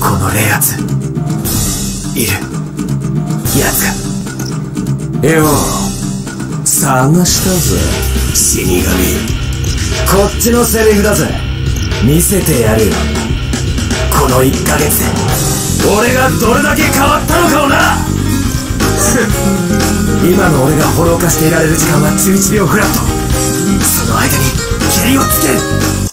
このレアツいるやつがよう探したぜ死神。こっちのセリフだぜ。見せてやるよ。この1ヶ月で俺がどれだけ変わったのかをな。今の俺がフォロー化していられる時間は11秒フラット。その間に蹴りをつける。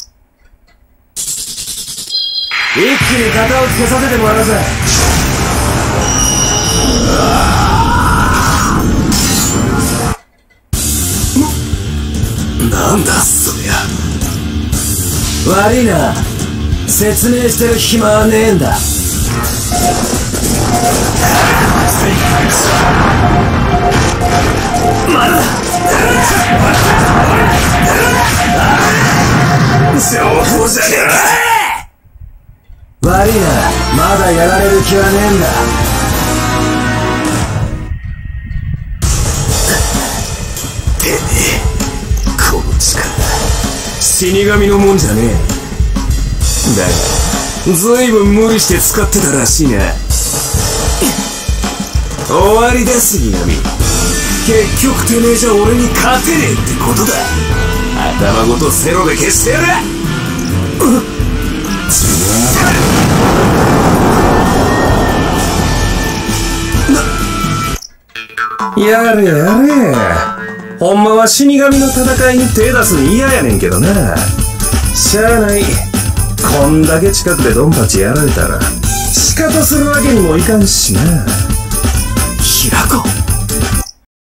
一気に型をつけさせてもらうぜ。なんだそりゃ。悪いな、説明してる暇はねえんだ。まだ情報じゃねえか。悪いな、まだやられる気はねえんだ。てめえ、この力死神のもんじゃねえ。だがずいぶん無理して使ってたらしいな。終わりだ死神。結局てめえじゃ俺に勝てねえってことだ。頭ごとセロで消してやる。やれやれ。ほんまは死神の戦いに手出すん嫌やねんけどな。しゃあない。こんだけ近くでドンパチやられたら仕方するわけにもいかんしな。平子